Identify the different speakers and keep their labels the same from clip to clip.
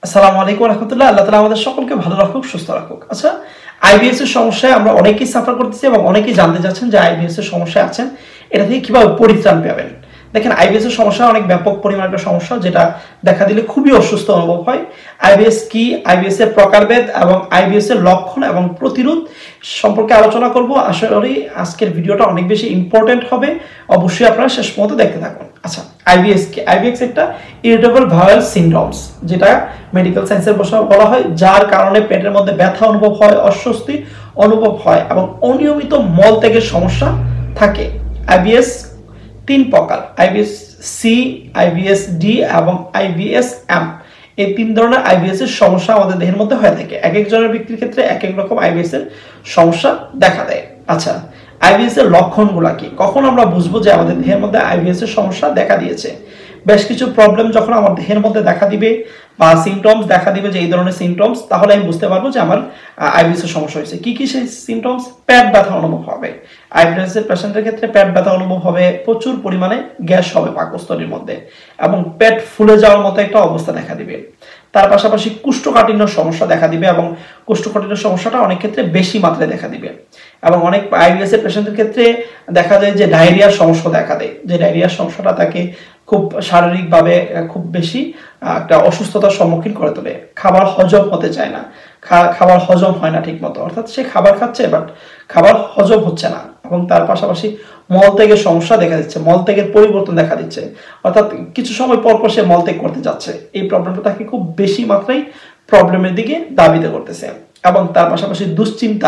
Speaker 1: আসসালামু আলাইকুম রাহমাতুল্লাহ। আল্লাহ তাআলা আমাদের সকলকে ভালো রাখুক, সুস্থ রাখুক। আচ্ছা, আইবিএস এর সমস্যায় আমরা অনেকেই সাফার করতেছি এবং অনেকেই জানতে চাচ্ছেন যে আইবিএস এর সমস্যায় আছেন, এটা থেকে কিভাবে পরিত্রাণ পাবেন। দেখেন, আইবিএস এর সমস্যা অনেক ব্যাপক পরিমাণ একটা সমস্যা, যেটা দেখা দিলে খুবই অসুস্থ অনুভব হয়। আইবিএস কি, আইবিএস এর প্রকারভেদ এবং আইবিএস এর লক্ষণ এবং প্রতিরোধ সম্পর্কে আলোচনা করব। আশা করি আজকের ভিডিওটা অনেক বেশি ইম্পর্টেন্ট হবে, অবশ্যই আপনারা শেষ পর্যন্ত দেখতে থাকুন। আচ্ছা, আইবিএস কি? আইবিএস একটা ইরিটেবল বাউল সিনড্রোমস, যেটা মেডিকেল সায়েন্সের ভাষা বলা হয়, যার কারণে পেটের মধ্যে ব্যথা অনুভব হয়, অস্বস্তি অনুভব হয় এবং অনিয়মিত মল ত্যাগের সমস্যা থাকে। আইবিএস তিন প্রকার: আইবিএস সি, আইবিএস ডি এবং আইবিএস এম। এই তিন ধরনের আইবিএস এর সমস্যা আমাদের দেহের মধ্যে হয়ে থাকে। এক একজনের ব্যক্তির ক্ষেত্রে এক এক রকম আইবিএস এর সমস্যা দেখা দেয়। আচ্ছা, আইবিএস এর লক্ষণগুলো কি? কখন আমরা বুঝবো যে আমাদের দেহের মধ্যে আইবিএস এর সমস্যা দেখা দিয়েছে? বেশ কিছু প্রবলেম যখন আমার দেহের মধ্যে দেখা দিবে বা সিমটমস দেখা দিবে, যে এই ধরনের সিমটমস, তাহলে আমি বুঝতে পারবো যে আমার আইবিএস এর সমস্যা হয়েছে। কি কি সেই সিমটমস? পেট ব্যথা অনুভব হবে। আইবিএস এর পেশেন্টের ক্ষেত্রে পেট ব্যথা অনুভব হবে, প্রচুর পরিমাণে গ্যাস হবে পাকস্থলীর মধ্যে এবং পেট ফুলে যাওয়ার মতো একটা অবস্থা দেখা দিবে। তার পাশাপাশি কোষ্ঠকাঠিন্য সমস্যা দেখা দিবে এবং কোষ্ঠকাঠিন্য সমস্যাটা অনেক ক্ষেত্রে বেশি মাত্রায় দেখা দিবে। এবং অনেক আইবিএস এর পেশেন্টের ক্ষেত্রে দেখা যায় যে ডায়রিয়ার সমস্যা দেখা দেয়, যে ডায়রিয়ার সমস্যাটা তাকে খুব শারীরিকভাবে খুব বেশি একটা অসুস্থতার সম্মুখীন করে তোলে। খাবার হজম হতে চায় না, খাবার হজম হয় না ঠিক মতো, অর্থাৎ সে খাবার খাচ্ছে বাট খাবার হজম হচ্ছে না। এবং তার পাশাপাশি মলত্যাগের সমস্যা দেখা দিচ্ছে, মলত্যাগের পরিবর্তন দেখা দিচ্ছে, অর্থাৎ কিছু সময় পর পর সে মলত্যাগ করতে যাচ্ছে। এই প্রবলেমটা তাকে খুব বেশি মাত্রায় প্রবলেমের দিকে ধাবিত করতেছে। এবং তার পাশাপাশি দুশ্চিন্তা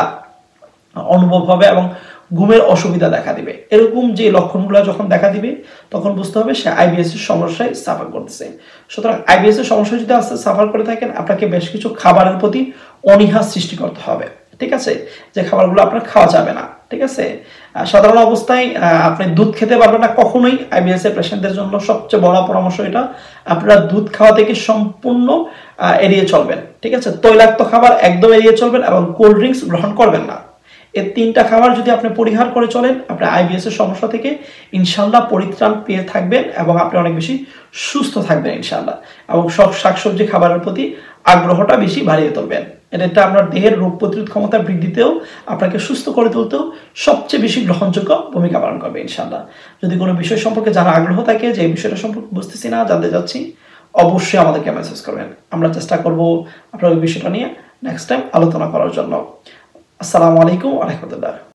Speaker 1: অনুভব হবে এবং ঘুমের অসুবিধা দেখা দিবে। এরকম যে লক্ষণগুলো যখন দেখা দিবে, তখন বুঝতে হবে সে আইবিএস এর সমস্যায় সাফার করতেছে। সুতরাং আইবিএস এর সমস্যা যদি সাফার করে থাকেন, আপনাকে বেশ কিছু খাবারের প্রতি অনীহা সৃষ্টি করতে হবে। ঠিক আছে, যে খাবারগুলো আপনার খাওয়া যাবে না। ঠিক আছে, সাধারণ অবস্থায় আপনি দুধ খেতে পারবেন না কখনোই। আইবিএস এর পেশেন্টদের জন্য সবচেয়ে বড় পরামর্শ এটা, আপনারা দুধ খাওয়া থেকে সম্পূর্ণ এড়িয়ে চলবেন। ঠিক আছে, তৈলাক্ত খাবার একদম এড়িয়ে চলবেন এবং কোল্ড ড্রিঙ্কস গ্রহণ করবেন না। এই তিনটা খাবার যদি আপনি পরিহার করে চলেন, আপনার আইবিএস এর সমস্যা থেকে ইনশাল্লাহ পরিত্রাণ পেয়ে থাকবেন এবং আপনি অনেক বেশি সুস্থ থাকবেন ইনশাল্লাহ। এবং সব শাকসবজি খাবারের প্রতি আগ্রহটা বেশি বাড়িয়ে তুলবেন। এটা আপনার দেহের রোগ প্রতিরোধ ক্ষমতা বৃদ্ধিতেও, আপনাকে সুস্থ করে তুলতেও সবচেয়ে বেশি গ্রহণযোগ্য ভূমিকা পালন করবে ইনশাল্লাহ। যদি কোনো বিষয় সম্পর্কে জানার আগ্রহ থাকে, যে এই বিষয়টা সম্পর্কে বুঝতেছি না, জানতে চাচ্ছি, অবশ্যই আমাদেরকে মেসেজ করবেন। আমরা চেষ্টা করব আপনার ওই বিষয়টা নিয়ে নেক্সট টাইম আলোচনা করার জন্য। আসসালামু আলাইকুম ওয়া রাহমাতুল্লাহ।